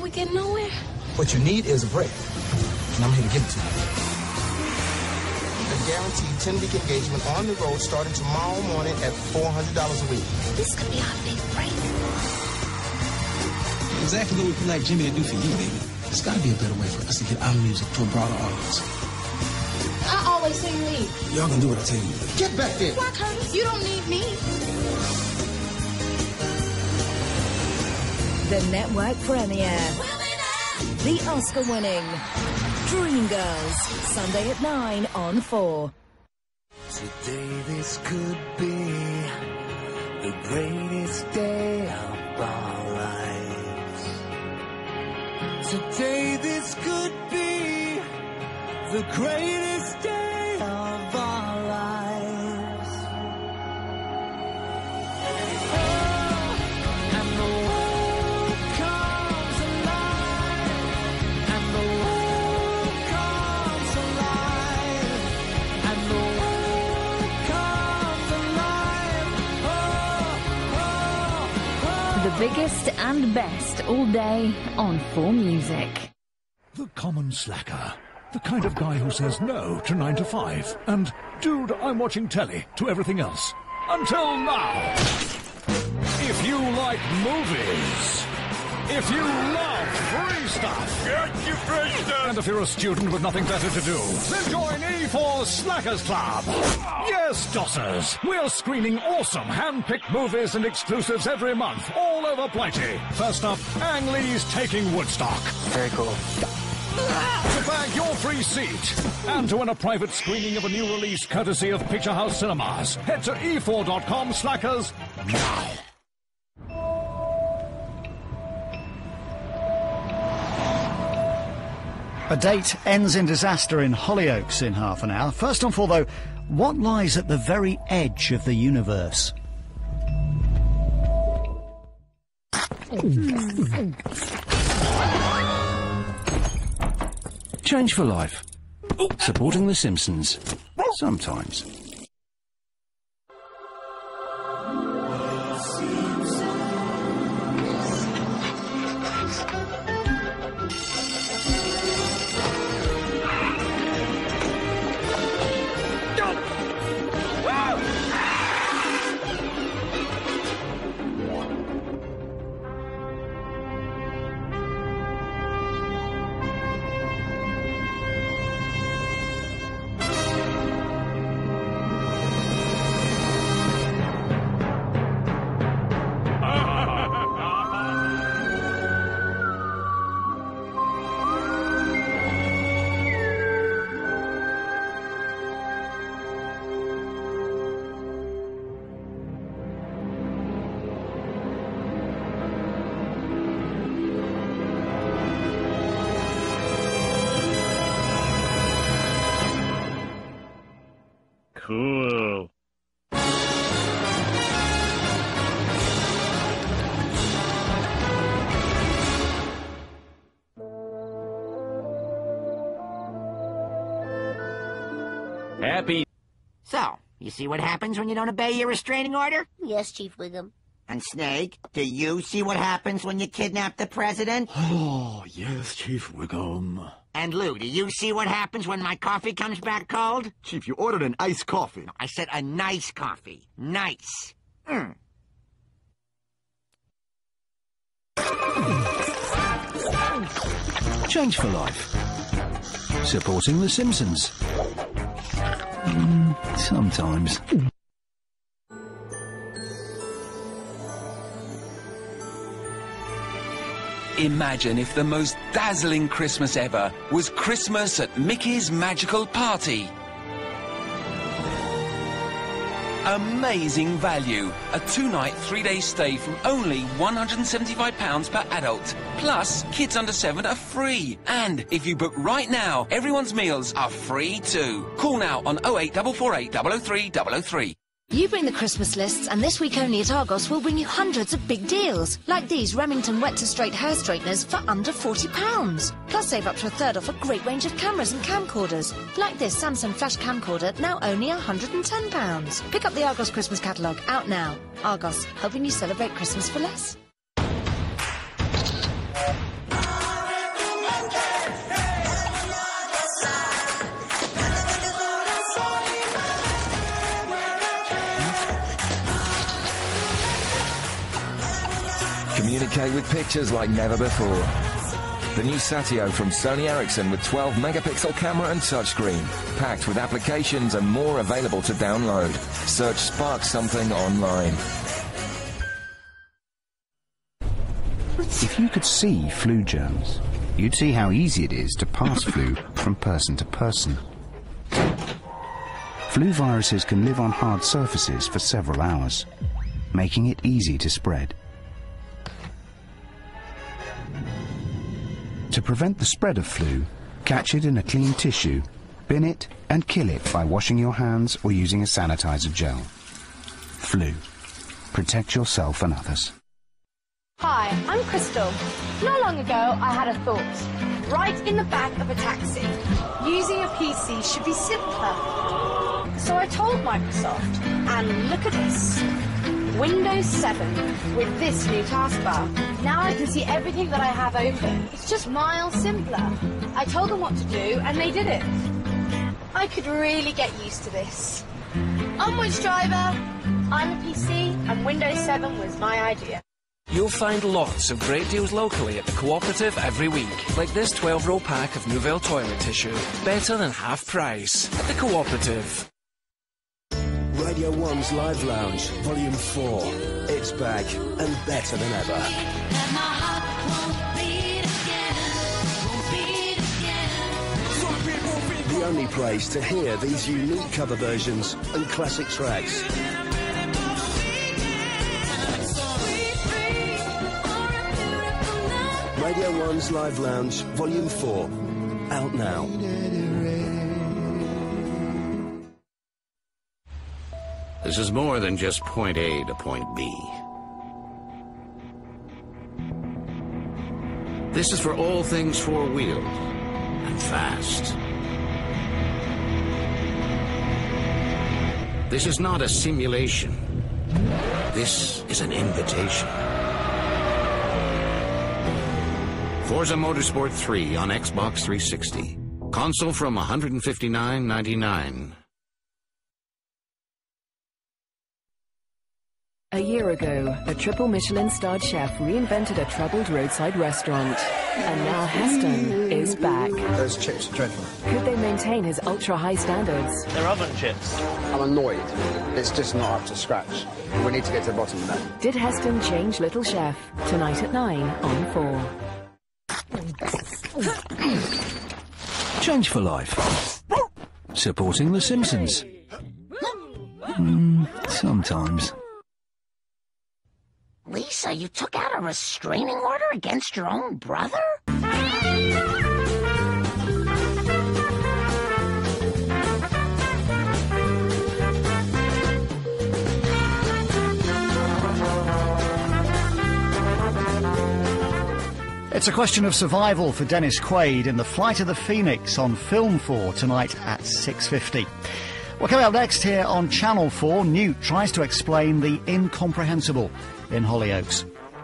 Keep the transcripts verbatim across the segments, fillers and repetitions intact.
we getting nowhere? What you need is a break, and I'm here to give it to you. A guaranteed ten-week engagement on the road starting tomorrow morning at four hundred dollars a week. This could be our big break. Exactly what would you like Jimmy to do for you, baby. There's got to be a better way for us to get our music to a broader audience. I always say leave. Y'all gonna do what I tell you. Get back there. Why, Curtis? You don't need me. The network premiere. The Oscar-winning Dreamgirls, Sunday at nine on four. Today this could be the greatest day of our lives. Today this could be the greatest day of our lives. Oh, and the world comes alive, and the world comes alive, and the world comes alive. Oh, oh, oh. The biggest and best all day on four Music. The common slacker. The kind of guy who says no to nine to five and, dude, I'm watching telly, to everything else. Until now. If you like movies, if you love free stuff, get your free stuff, and if you're a student with nothing better to do, then join E four Slackers Club. Yes, Dossers, we're screening awesome hand-picked movies and exclusives every month, all over Blighty. First up, Ang Lee's Taking Woodstock. Very cool. To bag your free seat and to win a private screening of a new release courtesy of Picture House Cinemas, head to e four dot com slackers now. A date ends in disaster in Hollyoaks in half an hour. First on four, though, what lies at the very edge of the universe? Change for life. Supporting the Simpsons. Sometimes. Cool. Happy. So, you see what happens when you don't obey your restraining order? Yes, Chief Wiggum. And Snake, do you see what happens when you kidnap the president? Oh, yes, Chief Wiggum. And Lou, do you see what happens when my coffee comes back cold? Chief, you ordered an iced coffee. I said a nice coffee. Nice. Mm. Change for life. Supporting the Simpsons. Mm, sometimes. Imagine if the most dazzling Christmas ever was Christmas at Mickey's Magical Party. Amazing value. A two-night, three-day stay from only one hundred and seventy-five pounds per adult. Plus, kids under seven are free. And if you book right now, everyone's meals are free too. Call now on oh eight four four eight, double oh three, double oh three. You bring the Christmas lists, and this week only at Argos we'll bring you hundreds of big deals, like these Remington Wet to Straight hair straighteners for under forty pounds. Plus save up to a third off a great range of cameras and camcorders, like this Samsung Flash camcorder, now only one hundred and ten pounds. Pick up the Argos Christmas catalogue, out now. Argos, helping you celebrate Christmas for less. communicate with pictures like never before. The new Satio from Sony Ericsson with twelve megapixel camera and touchscreen, packed with applications and more available to download. Search Spark Something online. If you could see flu germs, you'd see how easy it is to pass flu from person to person. Flu viruses can live on hard surfaces for several hours, making it easy to spread. To prevent the spread of flu, catch it in a clean tissue, bin it and kill it by washing your hands or using a sanitizer gel. Flu. Protect yourself and others. Hi, I'm Crystal. Not long ago, I had a thought. Right in the back of a taxi. Using a P C should be simpler. So I told Microsoft, and look at this. Windows seven with this new taskbar. Now I can see everything that I have open. It's just miles simpler. I told them what to do, and they did it. I could really get used to this. Onwards, driver. I'm a P C, and Windows seven was my idea. You'll find lots of great deals locally at the Cooperative every week, like this twelve roll pack of Nouvelle toilet tissue. Better than half price at the Cooperative. Radio one's Live Lounge, Volume four. It's back and better than ever. The only place to hear these unique cover versions and classic tracks. Radio one's Live Lounge, Volume four. Out now. This is more than just point A to point B. This is for all things four-wheeled and fast. This is not a simulation. This is an invitation. Forza Motorsport three on Xbox three sixty. Console from one hundred fifty-nine ninety-nine. A year ago, a triple Michelin-starred chef reinvented a troubled roadside restaurant. And now Heston is back. Those chips are dreadful. Could they maintain his ultra-high standards? They're oven chips. I'm annoyed. It's just not up to scratch. We need to get to the bottom of that. Did Heston change Little Chef? Tonight at nine on four. Change for life. Supporting the Simpsons. Mm, sometimes. Lisa, you took out a restraining order against your own brother? It's a question of survival for Dennis Quaid in The Flight of the Phoenix on Film four tonight at six fifty. Well, coming up next here on Channel four, Newt tries to explain the incomprehensible in Hollyoaks.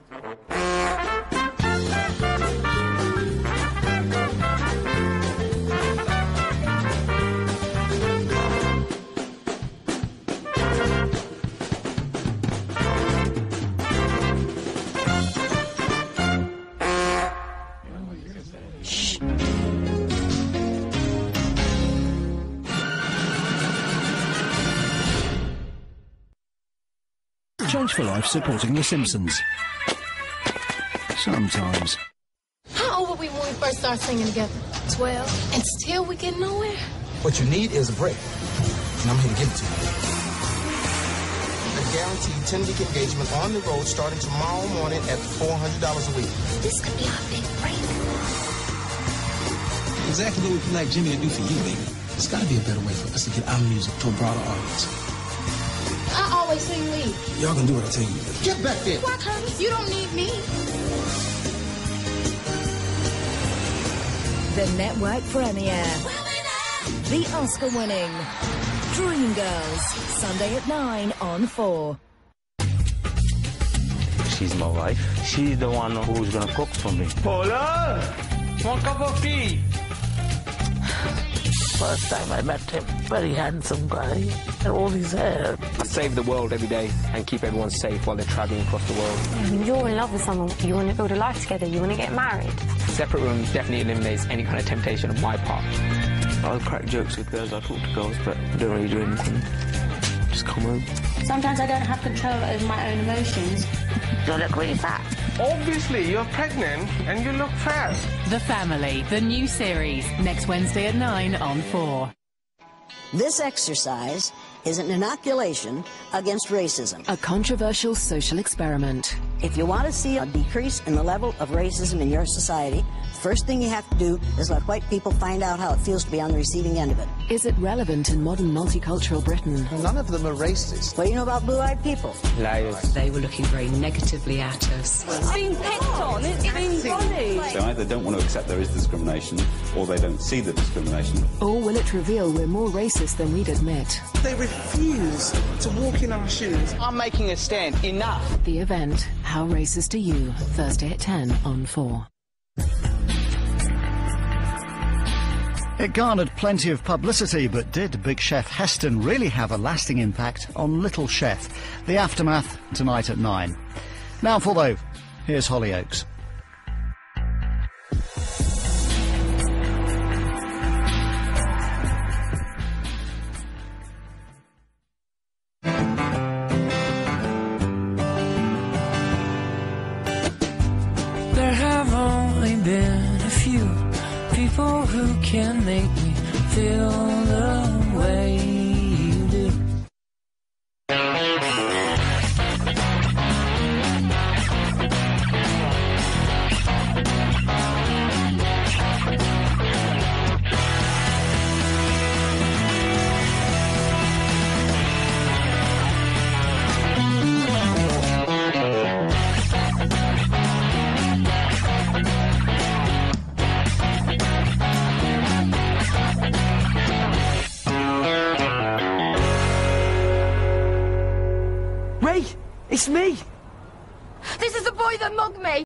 Change for life supporting the Simpsons. Sometimes. How old were we when we first started singing together? Twelve. And still we get nowhere? What you need is a break, and I'm here to give it to you. A guaranteed ten-week engagement on the road starting tomorrow morning at four hundred dollars a week. This could be our big break. Exactly what we feel like Jimmy to do for you, baby. There's got to be a better way for us to get our music to a broader audience. I always sing lead. Y'all gonna do what I tell you. Get back there. Why, Curtis? You don't need me. The network premiere. The Oscar-winning Dreamgirls. Sunday at nine on four. She's my wife. She's the one who's gonna cook for me. Paula! One cup of tea. First time I met him, very handsome guy, and all his hair. save the world every day and keep everyone safe while they're travelling across the world. When you're in love with someone, you want to build a life together, you want to get married. Separate rooms definitely eliminates any kind of temptation on my part. I'll crack jokes with girls, I'll talk to girls, but I don't really do anything. Just come home. Sometimes I don't have control over my own emotions. You look really fat. Obviously, you're pregnant and you look fat. The Family, the new series, next Wednesday at nine on four. This exercise is an inoculation against racism. A controversial social experiment. If you want to see a decrease in the level of racism in your society, the first thing you have to do is let white people find out how it feels to be on the receiving end of it. Is it relevant in modern multicultural Britain? None of them are racist. What do you know about blue-eyed people? Liars. They were looking very negatively at us. It's being picked on, it's being funny. They either don't want to accept there is discrimination, or they don't see the discrimination. Or will it reveal we're more racist than we'd admit? They refuse to walk in our shoes. I'm making a stand. Enough. The Event, How Racist Are You? Thursday at ten on four. It garnered plenty of publicity, but did Big Chef Heston really have a lasting impact on Little Chef? The aftermath tonight at nine. Now for though, here's Hollyoaks. There have only been a few people who can make me feel the way you do. It's me! This is the boy that mugged me!